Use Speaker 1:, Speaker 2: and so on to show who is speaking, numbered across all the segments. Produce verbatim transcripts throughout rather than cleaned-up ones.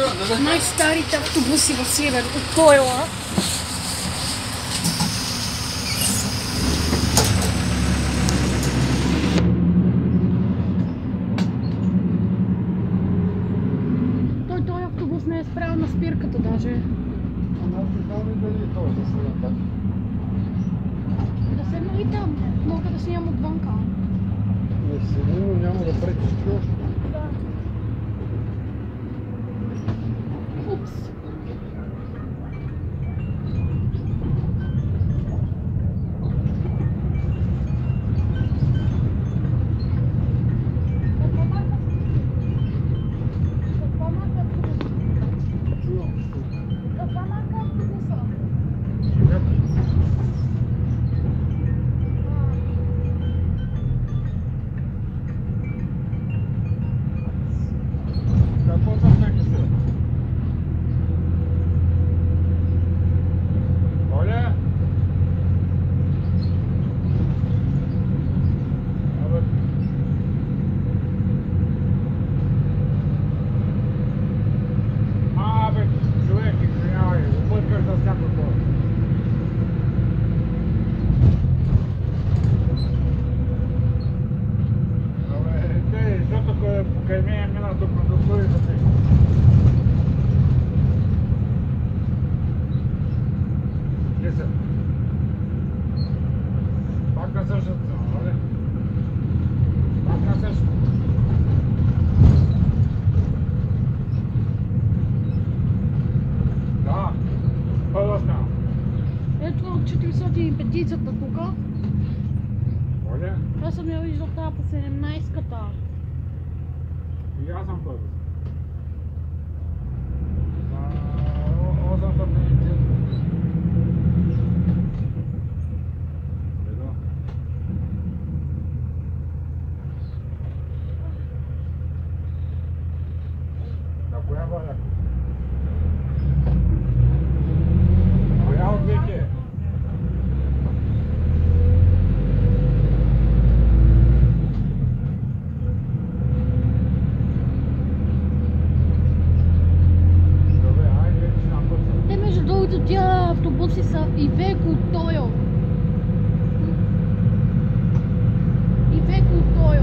Speaker 1: Най-старите автобуси в Сливен от Тойла. Той той автобус не е спрял на спирката даже. Да седна и там. Мога да снимам отвънка.
Speaker 2: Не седи, но няма да пречиш още.
Speaker 1: Да. Упс. Ето четиристотин и пет тук. Аз съм я виждал тази по седемнайсетката.
Speaker 2: И аз съм първи. осемстотин. На коя валя? Коя от двете?
Speaker 1: Тия автобуси са Ивеко Тойл. Ивеко Тойл.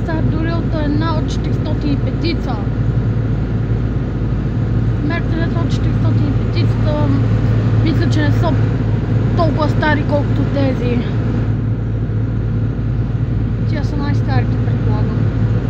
Speaker 1: стар дори от една от четиристотин и пет. Мерцедес от четиристотин и пет мисля, че не са толкова стари колкото тези. Тия са най-старите, предполагам.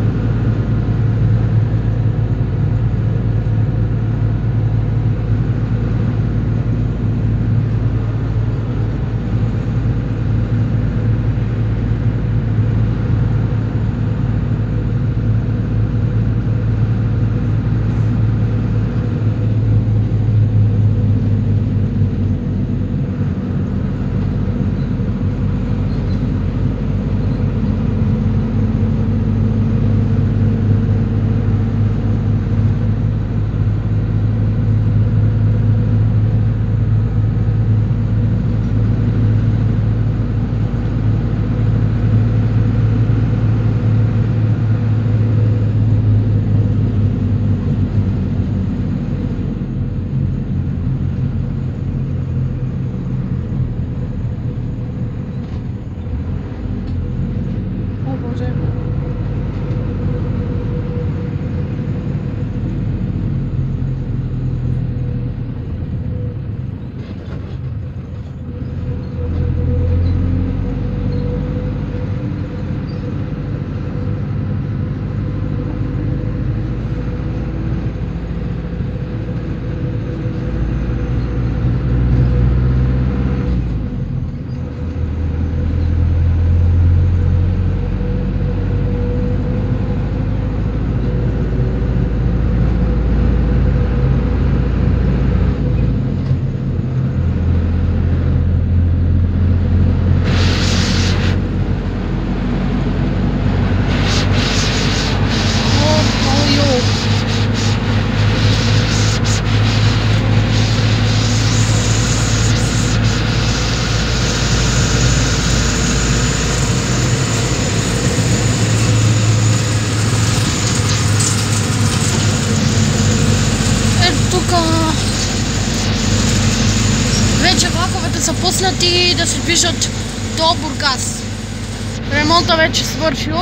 Speaker 1: Вече влаковете са пуснати да се движат до Бургас. Ремонта вече свършил.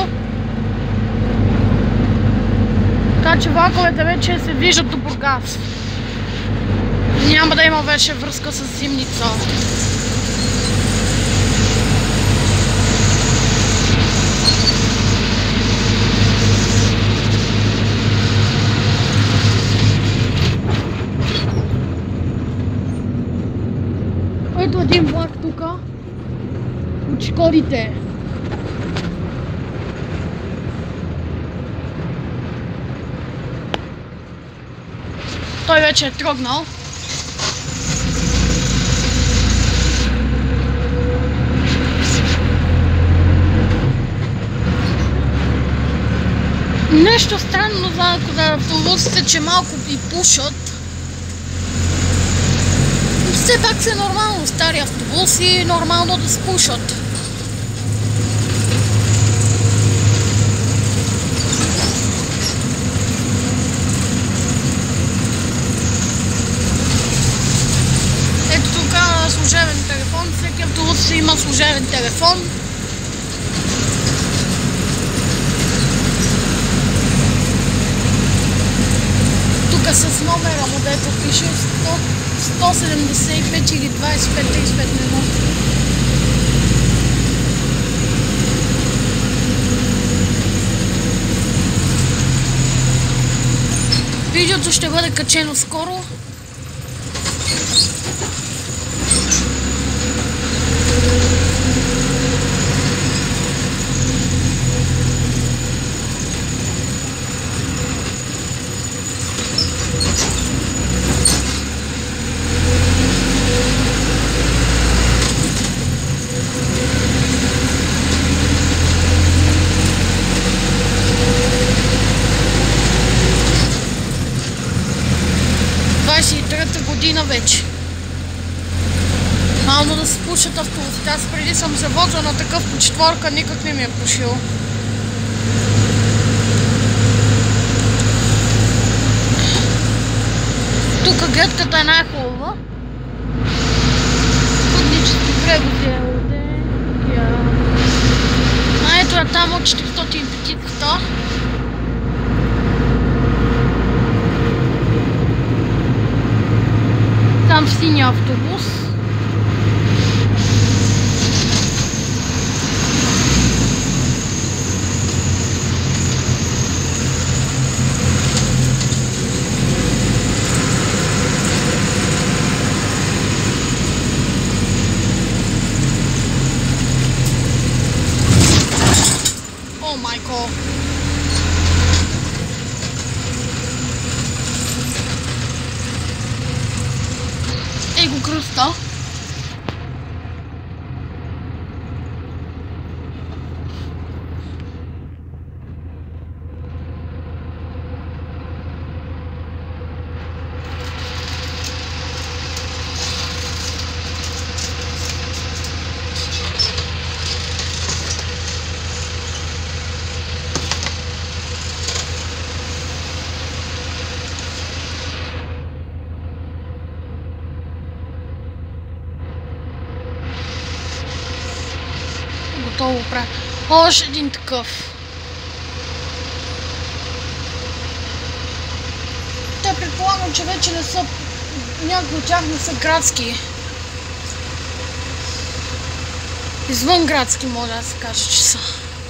Speaker 1: Така че влаковете вече се движат до Бургас. Няма да има вече връзка с Зимница. Ето един влак тук от Шкодите. Той вече е тръгнал. Нещо странно за автобусите, че малко и пушат. Все пак са нормално стари автобуси, нормално да спушат. Ето тук служебен телефон, всеки автобус има служебен телефон. Тук с номера му, дето пише сто седемдесет и пет или двайсет и пет трийсет и пет едно. Видеото ще бъде качено скоро. двайсет и трета година вече. Мално да се пушат автобусите. Аз преди съм се возил на такъв по четворка, никак не ми е пушил. Тук гледката е най-хубава. Пътнически превози е. А ето е там от четиристотин и пет. там в синия автобус. О, майко! Ей го кръста. Готово прави. Още един такъв. Те предполагам, че вече не са... Някои от тях не са градски. Извън градски може да се каже, че са.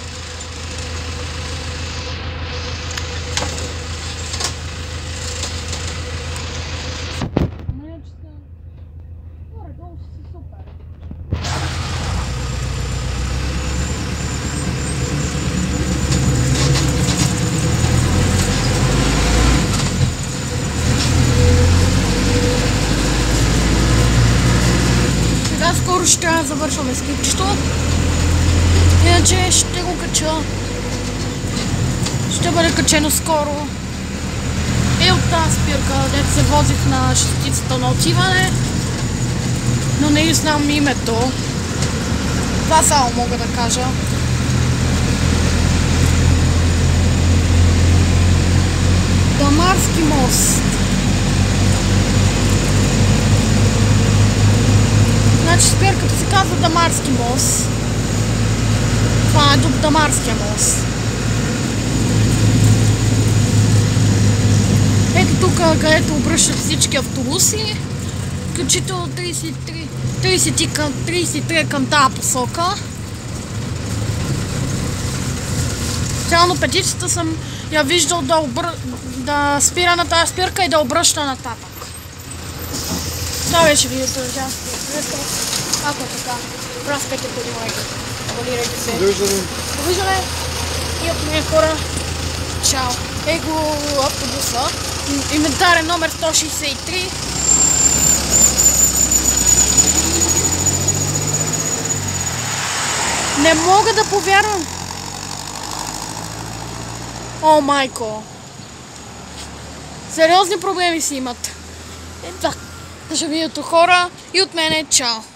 Speaker 1: Скоро ще трябва да завършваме скрипчето. Иначе ще го кача. Ще бъде качено скоро. И от тази спирка, дето се возих на шестицата на отиване. Но не знам името. Това само мога да кажа. Дамарски мост. Значи спирката се казва Дамарски мост. Това е до Дамарския мост. Ето тук, където обръщат всички автобуси, включително трийсет и три, трийсет и три към тази посока. Цялно петицията съм я виждал да, обр... да спира на тази спирка и да обръща нататък. Това беше видеото на тя. Ако е така, праскайте по един лайк, абонирайте се.
Speaker 2: Довиждане.
Speaker 1: Довиждане. И от мен хора, чао. Ей го автобуса, инвентарен номер сто шейсет и три. Не мога да повярвам. О, майко. Сериозни проблеми си имат. Е, така. За видеото хора и от мене чао!